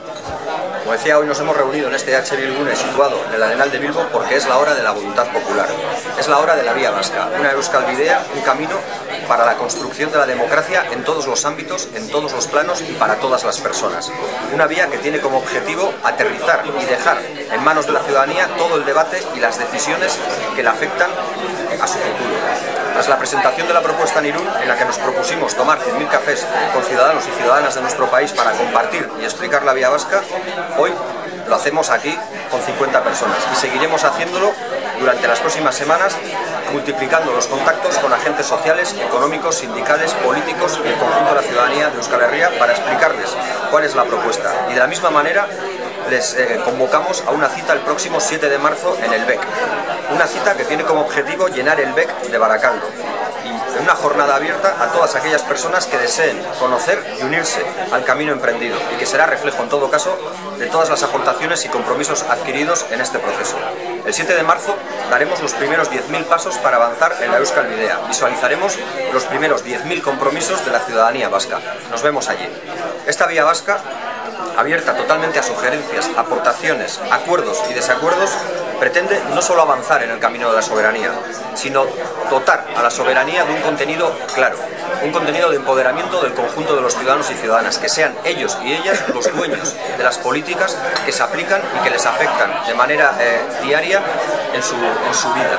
Como decía, hoy nos hemos reunido en este H. Bilgune situado en el Arenal de Bilbo porque es la hora de la voluntad popular. Es la hora de la Vía Vasca, una Euskal Bidea, un camino para la construcción de la democracia en todos los ámbitos, en todos los planos y para todas las personas. Una vía que tiene como objetivo aterrizar y dejar en manos de la ciudadanía todo el debate y las decisiones que le afectan a su futuro. Tras la presentación de la propuesta en Irún, en la que nos propusimos tomar 100.000 cafés con ciudadanos y ciudadanas de nuestro país para compartir y explicar la Vía Vasca, hoy lo hacemos aquí con 50 personas y seguiremos haciéndolo durante las próximas semanas, multiplicando los contactos con agentes sociales, económicos, sindicales, políticos y el conjunto de la ciudadanía de Euskal Herria para explicarles cuál es la propuesta. Y de la misma manera les convocamos a una cita el próximo 7 de marzo en el BEC. Una cita que tiene como objetivo llenar el BEC de Barakaldo. Y en una jornada abierta a todas aquellas personas que deseen conocer y unirse al camino emprendido y que será reflejo en todo caso de todas las aportaciones y compromisos adquiridos en este proceso. El 7 de marzo daremos los primeros 10.000 pasos para avanzar en la Euskal Bidea. Visualizaremos los primeros 10.000 compromisos de la ciudadanía vasca. Nos vemos allí. Esta Vía Vasca, abierta totalmente a sugerencias, aportaciones, acuerdos y desacuerdos, pretende no solo avanzar en el camino de la soberanía, sino dotar a la soberanía de un contenido claro, un contenido de empoderamiento del conjunto de los ciudadanos y ciudadanas, que sean ellos y ellas los dueños de las políticas que se aplican y que les afectan de manera diaria en su vida.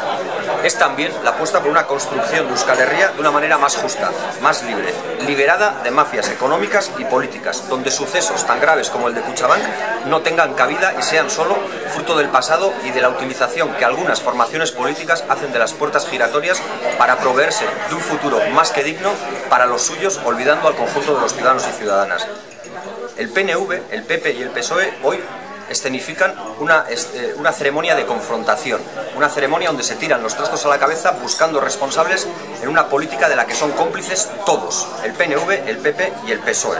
Es también la apuesta por una construcción de Euskal Herria de una manera más justa, más libre, liberada de mafias económicas y políticas, donde sucesos tan graves como el de Kutxabank no tengan cabida y sean solo fruto del pasado y de la utilización que algunas formaciones políticas hacen de las puertas giratorias para proveerse de un futuro más que digno para los suyos, olvidando al conjunto de los ciudadanos y ciudadanas. El PNV, el PP y el PSOE hoy escenifican una ceremonia de confrontación, una ceremonia donde se tiran los trastos a la cabeza buscando responsables en una política de la que son cómplices todos, el PNV, el PP y el PSOE.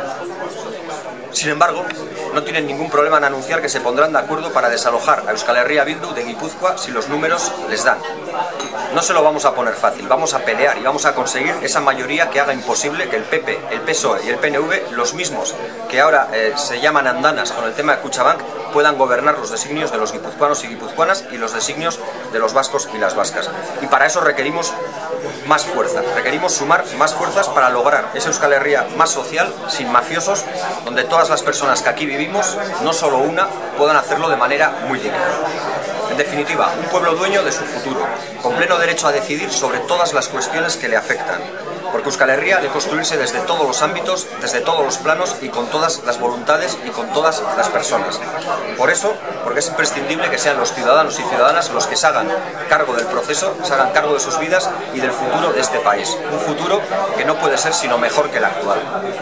Sin embargo, no tienen ningún problema en anunciar que se pondrán de acuerdo para desalojar a Euskal Herria Bildu de Guipúzcoa si los números les dan. No se lo vamos a poner fácil, vamos a pelear y vamos a conseguir esa mayoría que haga imposible que el PP, el PSOE y el PNV, los mismos que ahora se llaman andanas con el tema de Kutxabank, puedan gobernar los designios de los guipuzcoanos y guipuzcoanas y los designios de los vascos y las vascas. Y para eso requerimos más fuerza, requerimos sumar más fuerzas para lograr esa Euskal Herria más social, sin mafiosos, donde todas las personas que aquí vivimos, no solo una, puedan hacerlo de manera muy digna. En definitiva, un pueblo dueño de su futuro, con pleno derecho a decidir sobre todas las cuestiones que le afectan, porque Euskal Herria ha de construirse desde todos los ámbitos, desde todos los planos y con todas las voluntades y con todas las personas. Por eso, porque es imprescindible que sean los ciudadanos y ciudadanas los que se hagan cargo del proceso, se hagan cargo de sus vidas y del futuro de este país. Un futuro que no puede ser sino mejor que el actual.